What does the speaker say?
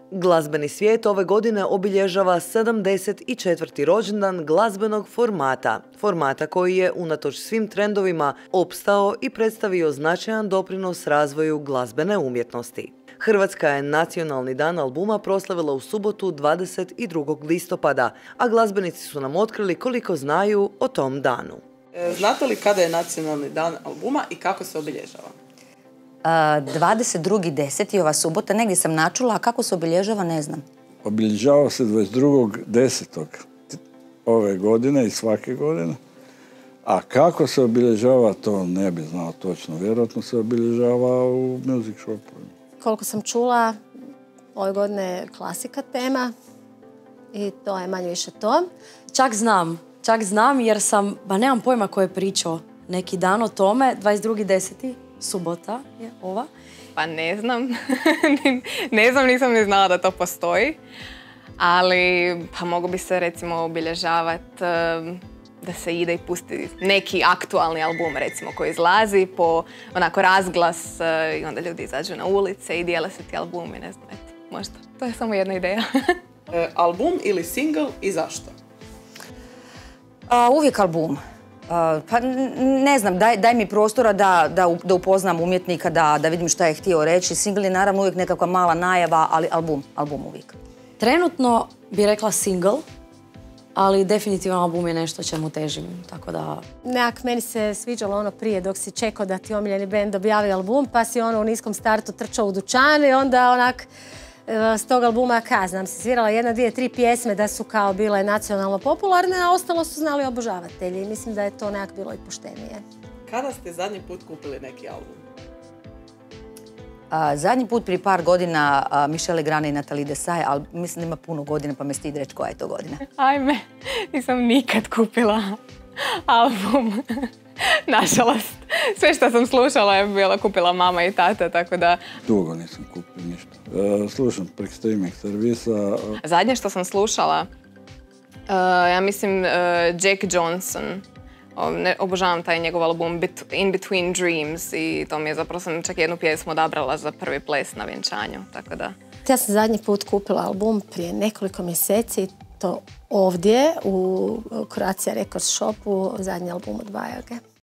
Glazbeni svijet ove godine obilježava 74. rođendan glazbenog formata koji je, unatoč svim trendovima, opstao i predstavio značajan doprinos razvoju glazbene umjetnosti. Hrvatska je Nacionalni dan albuma proslavila u subotu 22. listopada, a glazbenici su nam otkrili koliko znaju o tom danu. Znate li kada je Nacionalni dan albuma i kako se obilježava? 22.10. ova subota, negdje sam načula, a kako se obilježava ne znam. Obilježava se 22.10. ove godine i svake godine. A kako se obilježava, to ne bi znao točno. Vjerojatno se obilježava u music shopu. Koliko sam čula, ove godine je klasika tema i to je manje više to. Čak znam jer nemam pojma ko je pričao neki dan o tome, 22.10. subota je ova. Pa ne znam. Nisam ni znala da to postoji. Ali pa mogu bi se recimo obilježavati da se ide i pusti neki aktualni album recimo koji izlazi po onako razglas i onda ljudi izađu na ulice i dijele se ti albumi, ne znam, eto, možda. To je samo jedna ideja. Album ili single i zašto? Uvijek album. Pa ne znam, daj mi prostora da upoznam umjetnika, da vidim šta je htio reći. Single je naravno uvijek nekakva mala najava, ali album uvijek. Trenutno bi rekla single, ali definitivno album je nešto čemu težim, tako da... Nekak meni se sviđalo ono prije dok si čekao da ti omiljeni bend objavi album, pa si ono u niskom startu trčao u dućan i onda onak s tog albuma znam si svirala 1, 2, 3 pjesme da su kao bile nacionalno popularne, a ostalo su znali obožavatelji. Mislim da je to nekak bilo i poštenije. Kada ste zadnji put kupili neki album? Zadnji put prije par godina Michel Legrand i Nathalie Dessay, ali mislim da ima puno godina pa me stid reći koja je to godina. Ajme, nisam nikad kupila album. Nažalost, sve što sam slušala je bila kupila mama i tata, tako da... Dugo nisam kupio ništa. Slušam prek streaming servisa. Zadnje što sam slušala, ja mislim Jack Johnson. Obožavam taj njegov album In Between Dreams i to mi je zapravo sam čak jednu pjesmu odabrala za prvi ples na vjenčanju, tako da... Ja sam zadnji put kupila album prije nekoliko mjeseci, to ovdje u Croatia Records shopu, zadnji album od Vajage.